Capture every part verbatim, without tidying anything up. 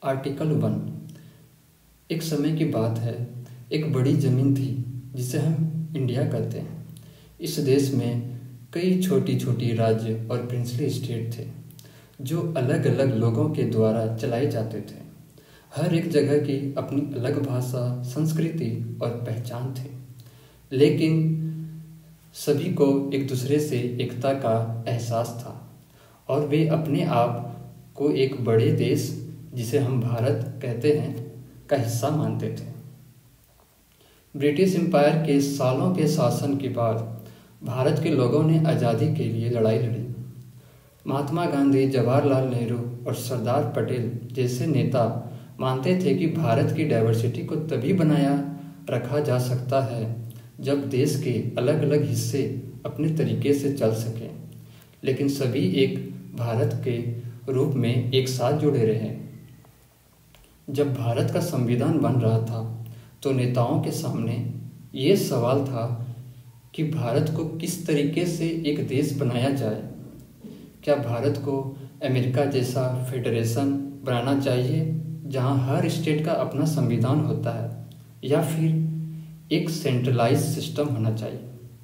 Article one. एक समय की बात है, एक बड़ी ज़मीन थी जिसे हम इंडिया कहते हैं। इस देश में कई छोटी छोटी राज्य और प्रिंसली स्टेट थे जो अलग अलग लोगों के द्वारा चलाए जाते थे। हर एक जगह की अपनी अलग भाषा, संस्कृति और पहचान थी, लेकिन सभी को एक दूसरे से एकता का एहसास था और वे अपने आप को एक बड़े देश जिसे हम भारत कहते हैं का हिस्सा मानते थे। ब्रिटिश एम्पायर के सालों के शासन के बाद भारत के लोगों ने आज़ादी के लिए लड़ाई लड़ी। महात्मा गांधी, जवाहरलाल नेहरू और सरदार पटेल जैसे नेता मानते थे कि भारत की डाइवर्सिटी को तभी बनाया रखा जा सकता है जब देश के अलग अलग हिस्से अपने तरीके से चल सकें, लेकिन सभी एक भारत के रूप में एक साथ जुड़े रहे। जब भारत का संविधान बन रहा था तो नेताओं के सामने ये सवाल था कि भारत को किस तरीके से एक देश बनाया जाए। क्या भारत को अमेरिका जैसा फेडरेशन बनाना चाहिए जहां हर स्टेट का अपना संविधान होता है, या फिर एक सेंट्रलाइज सिस्टम होना चाहिए।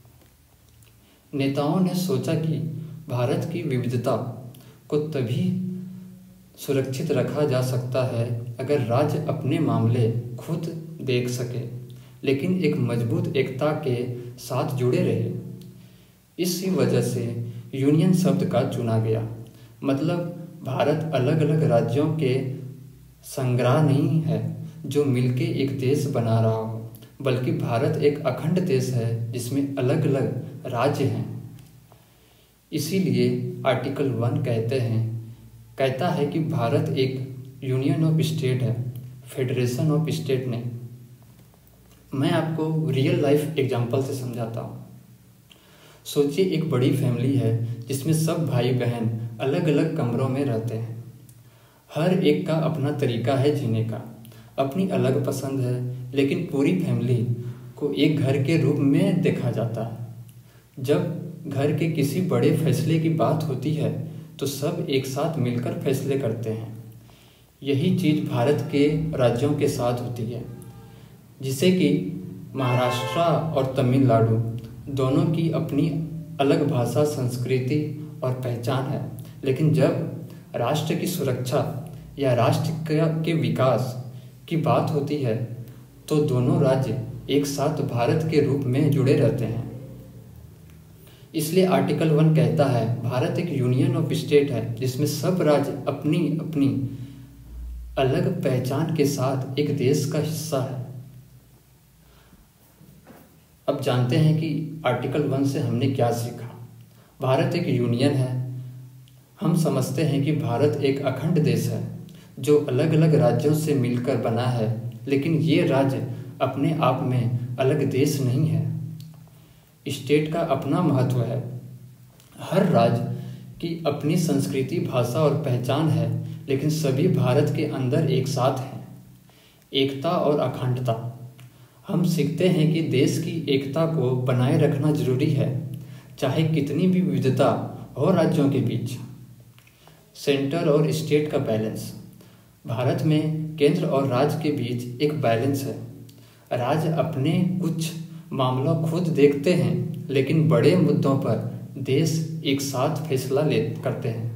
नेताओं ने सोचा कि भारत की विविधता को तभी सुरक्षित रखा जा सकता है अगर राज्य अपने मामले खुद देख सके, लेकिन एक मजबूत एकता के साथ जुड़े रहे। इसी वजह से यूनियन शब्द का चुना गया। मतलब भारत अलग अलग राज्यों के संग्रह नहीं है जो मिलके एक देश बना रहा हो, बल्कि भारत एक अखंड देश है जिसमें अलग अलग राज्य हैं। इसीलिए आर्टिकल वन कहते हैं कहता है कि भारत एक यूनियन ऑफ स्टेट है, फेडरेशन ऑफ स्टेट नहीं। मैं आपको रियल लाइफ एग्जांपल से समझाता हूँ। सोचिए, एक बड़ी फैमिली है जिसमें सब भाई बहन अलग अलग कमरों में रहते हैं। हर एक का अपना तरीका है जीने का, अपनी अलग पसंद है, लेकिन पूरी फैमिली को एक घर के रूप में देखा जाता है। जब घर के किसी बड़े फैसले की बात होती है तो सब एक साथ मिलकर फैसले करते हैं। यही चीज़ भारत के राज्यों के साथ होती है, जिसे कि महाराष्ट्र और तमिलनाडु दोनों की अपनी अलग भाषा, संस्कृति और पहचान है, लेकिन जब राष्ट्र की सुरक्षा या राष्ट्र के विकास की बात होती है तो दोनों राज्य एक साथ भारत के रूप में जुड़े रहते हैं। इसलिए आर्टिकल वन कहता है भारत एक यूनियन ऑफ स्टेट है जिसमें सब राज्य अपनी अपनी अलग पहचान के साथ एक देश का हिस्सा है। अब जानते हैं कि आर्टिकल वन से हमने क्या सीखा। भारत एक यूनियन है। हम समझते हैं कि भारत एक अखंड देश है जो अलग अलग राज्यों से मिलकर बना है, लेकिन ये राज्य अपने आप में अलग देश नहीं है। स्टेट का अपना महत्व है। हर राज्य की अपनी संस्कृति, भाषा और पहचान है, लेकिन सभी भारत के अंदर एक साथ हैं। एकता और अखंडता। हम सीखते हैं कि देश की एकता को बनाए रखना जरूरी है, चाहे कितनी भी विविधता हो राज्यों के बीच। सेंटर और स्टेट का बैलेंस। भारत में केंद्र और राज्य के बीच एक बैलेंस है। राज्य अपने कुछ मामलों खुद देखते हैं, लेकिन बड़े मुद्दों पर देश एक साथ फैसला ले करते हैं।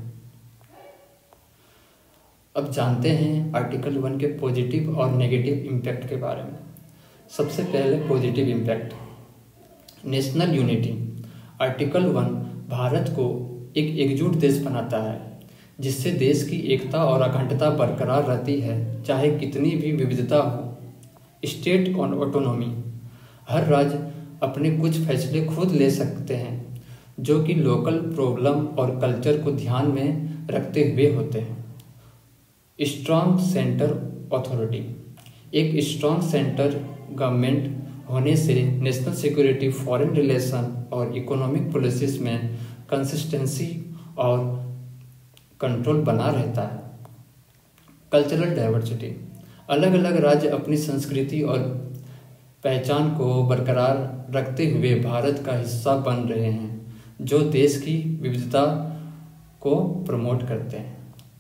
अब जानते हैं आर्टिकल वन के पॉजिटिव और नेगेटिव इम्पैक्ट के बारे में। सबसे पहले positive impact, national unity. Article one Bharat को एक एकजुट देश बनाता है, जिससे देश की एकता और अखंडता बरकरार रहती है, चाहे कितनी भी विविधता हो। स्टेट और ऑटोनॉमी। हर राज्य अपने कुछ फैसले खुद ले सकते हैं जो कि लोकल प्रॉब्लम और कल्चर को ध्यान में रखते हुए होते हैं। Strong centre authority. एक स्ट्रॉन्ग सेंटर गवर्नमेंट होने से नेशनल सिक्योरिटी, फॉरेन रिलेशन और इकोनॉमिक पॉलिसीज में कंसिस्टेंसी और कंट्रोल बना रहता है। Cultural diversity. अलग अलग राज्य अपनी संस्कृति और पहचान को बरकरार रखते हुए भारत का हिस्सा बन रहे हैं, जो देश की विविधता को प्रमोट करते हैं।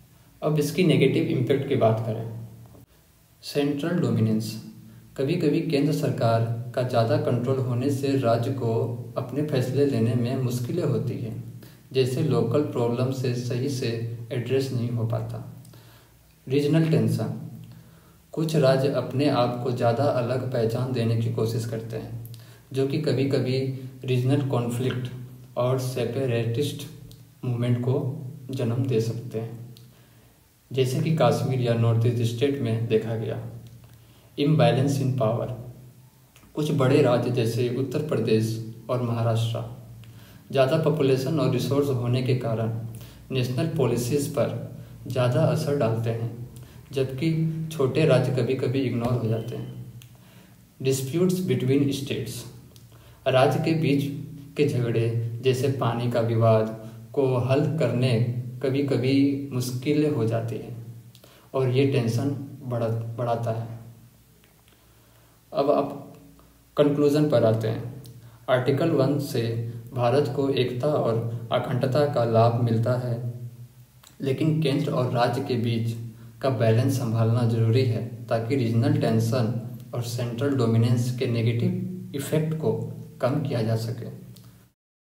अब इसकी नेगेटिव इम्पैक्ट की बात करें। Central dominance. कभी कभी केंद्र सरकार का ज़्यादा कंट्रोल होने से राज्य को अपने फैसले लेने में मुश्किलें होती हैं, जैसे लोकल प्रॉब्लम से सही से एड्रेस नहीं हो पाता। Regional tension. कुछ राज्य अपने आप को ज़्यादा अलग पहचान देने की कोशिश करते हैं, जो कि कभी कभी रीजनल कॉन्फ्लिक्ट और सेपरेटिस्ट मूवमेंट को जन्म दे सकते हैं, जैसे कि कश्मीर या नॉर्थ ईस्ट स्टेट में देखा गया। Imbalance in power. कुछ बड़े राज्य जैसे उत्तर प्रदेश और महाराष्ट्र ज़्यादा पॉपुलेशन और रिसोर्स होने के कारण नेशनल पॉलिसीज़ पर ज़्यादा असर डालते हैं, जबकि छोटे राज्य कभी कभी इग्नोर हो जाते हैं। Disputes between states. राज्य के बीच के झगड़े जैसे पानी का विवाद को हल करने कभी कभी मुश्किल हो जाती है और ये टेंशन बढ़ा बढ़ाता है। अब आप कंक्लूजन पर आते हैं। आर्टिकल वन से भारत को एकता और अखंडता का लाभ मिलता है, लेकिन केंद्र और राज्य के बीच का बैलेंस संभालना जरूरी है ताकि रीजनल टेंशन और सेंट्रल डोमिनेंस के नेगेटिव इफेक्ट को कम किया जा सके।